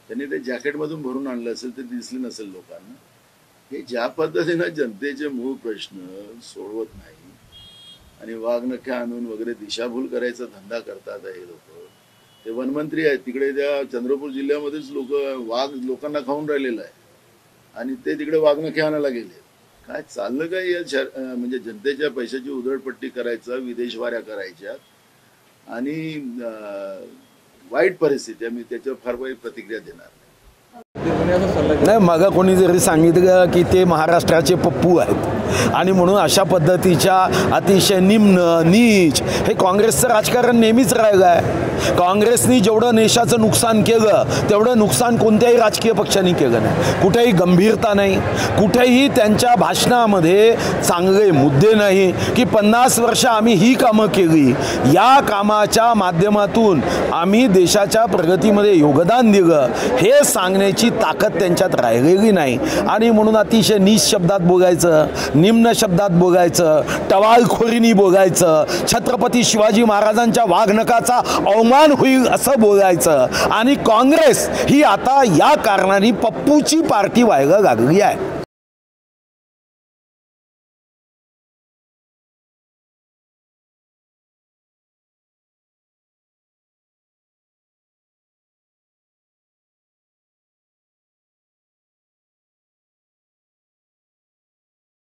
त्यांनी ते जॅकेटमधून भरून आणलं असेल ते दिसले नसेल लोकांना। हे ज्या पद्धतीनं जनतेचे मूळ प्रश्न सोडवत नाही आणि वाघनखे आणून वगैरे दिशाभूल करायचा धंदा करतात हे लोक। ते वनमंत्री आहेत तिकडे, त्या चंद्रपूर जिल्ह्यामध्येच वाघ लोकांना खाऊन राहिलेला आहे आणि ते तिकडे वाघनखे आणायला गेले। काय चाललं काय या म्हणजे जनतेच्या पैशाची उधळपट्टी करायचं, विदेशवाऱ्या करायच्या आणि वाईट परिस्थिती आहे। मी त्याच्यावर फार काही प्रतिक्रिया देणार नाही। मग कोणी जरी सांगितलं की ते महाराष्ट्राचे पप्पू आहेत आणि म्हणून अशा पद्धतीच्या अतिशय निम्न नीच हे काँग्रेसचं राजकारण नेहमीच राहिलं आहे। काँग्रेसनी जेवढं देशाचं नुकसान केलं तेवढं नुकसान कोणत्याही राजकीय पक्षांनी केलं नाही। कुठेही गंभीरता नाही, कुठेही त्यांच्या भाषणामध्ये चांगले मुद्दे नाही की 50 वर्ष आम्ही ही कामं केली, या कामाच्या माध्यमातून आम्ही देशाच्या प्रगतीमध्ये योगदान दिलं हे सांगण्याची ताकद त्यांच्यात राहिलेली नाही। आणि म्हणून अतिशय नीच शब्दात बोलायचं, निम्न शब्दात बोलायचं, टवाळखोरीनी बोलायचं, छत्रपती शिवाजी महाराजांच्या वाघनखाचा अवमान होईल असं बोलायचं। आणि काँग्रेस ही आता या कारणाने पप्पूची पार्टी व्हायला लागली आहे।